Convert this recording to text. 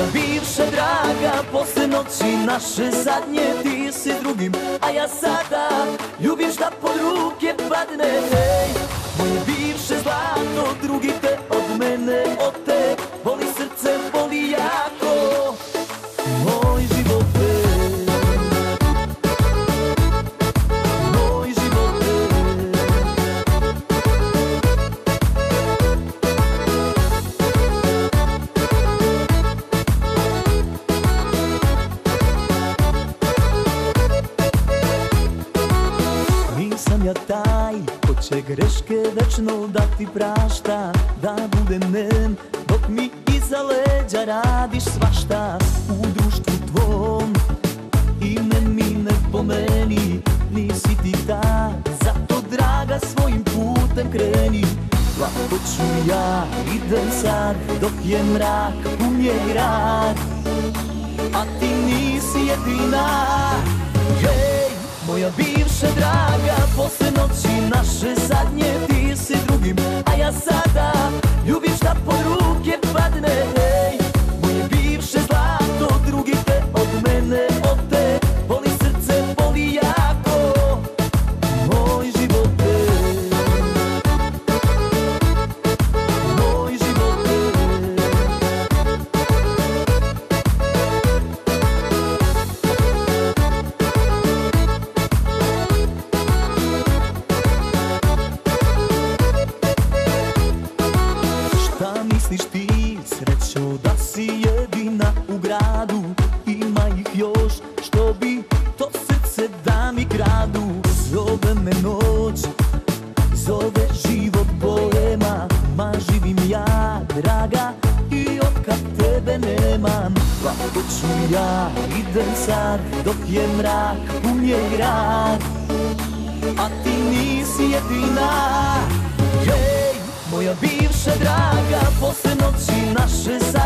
Moja bivša draga, posle noći naše zadnje, ti si drugim, a ja sada ljubim šta pod ruke padne. Hej, moje bivše zlato, drugi te od mene ote, boli srce, boli jako, moj živote. Moj živote. Nisam ja taj ko će greške večno da ti prašta, da budem nem dok mi iza leđa radiš svašta. U društvu tvom ime mi ne pomeni, nisi ti ta, zato draga svojim putem kreni. Lako ću ja, idem sad dok je mrak, pun je grad, a ti nisi jedina. Hej, moja bivša draga, posle noći naše zadnje, ti si drugim, a ja sada ljubim šta pod ruke padne. Hej, moje bivše zlato, drugi te od mene ote, boli srce, boli jako, moj živote. Moj živote. Šta misliš ti, srećo, da si jedina u gradu? Ima ih još, što bi to srce da mi kradu. Zove me noć, zove život boema, ma živim ja, draga, i otkad tebe nemam. Lako ću ja, idem sad dok je mrak, pun je grad, a ti nisi jedina. Hej, moja bivša draga, posle noći naše